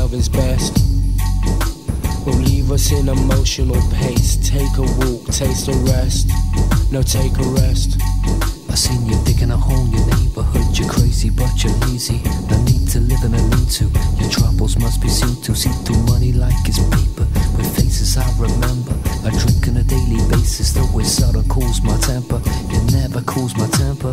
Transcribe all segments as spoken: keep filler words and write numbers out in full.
love is best. Will leave us in emotional pace. Take a walk, taste a rest. No, take a rest. I seen you digging a hole in your neighborhood. You're crazy but you're lazy. No need to live in a lean-to. Your troubles must be seen to. See through money like it's paper. With faces I remember. I drink on a daily basis. Though it seldom cools my temper. It never cools my temper.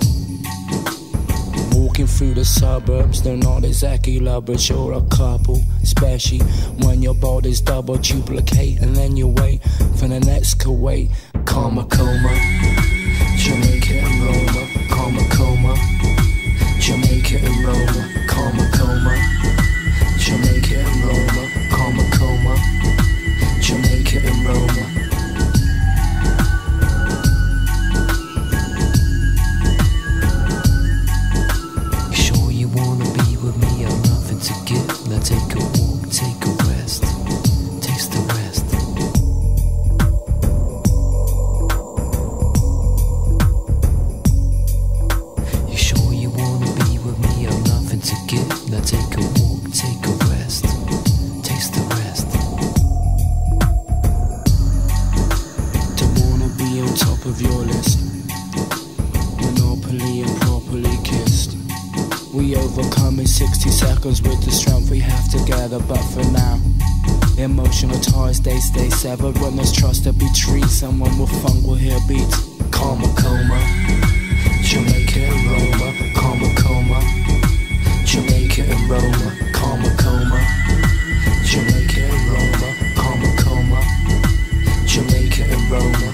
Walking through the suburbs, they're not exactly lovers, you're a couple. Especially when your body's double duplicate. And then you wait for the next Kuwait. Karma coma, Jamaica and Roma. Karma coma, Jamaica and Roma. Karma coma, Jamaica and Roma. Karma coma, Jamaica and Roma. Now take a walk, take a rest, taste the rest. You sure you wanna be with me? I'm nothing to give. Now take a walk, take a rest, taste the rest. Don't wanna be on top of your list. Monopoly and properly kissed. We overcome in sixty seconds with the strength we have together. But for now, emotional ties, they stay severed. When there's trust to be treated, someone with funk will hear beats. Karma coma, Jamaica and Roma. Karma coma, Jamaica and Roma. Karma coma, Jamaica and Roma. Karma coma, Jamaica and Roma.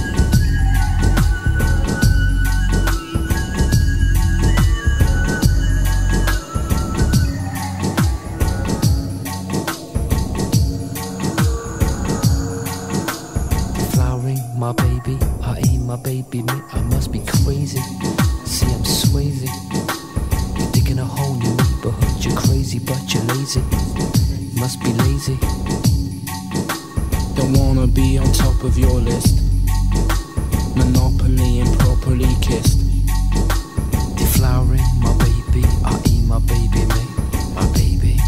My baby, I ain't my baby, me, I must be crazy. See, I'm swayzy. You're digging a hole in your neighborhood. You're crazy, but you're lazy. Must be lazy. Don't wanna be on top of your list. Monopoly and properly kissed. Deflowering, my baby, I ain't my baby, mate, my baby.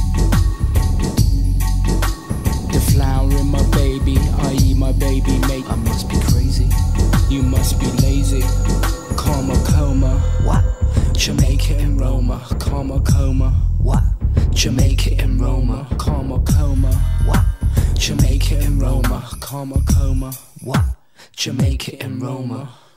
Deflowering, my baby, I eat my baby, mate. I must be crazy. You must be lazy. Karma coma. What? Jamaica and Roma. Karma coma. What? Jamaica and Roma. Karma coma. What? Jamaica and Roma. Karma coma. What? Jamaica and Roma.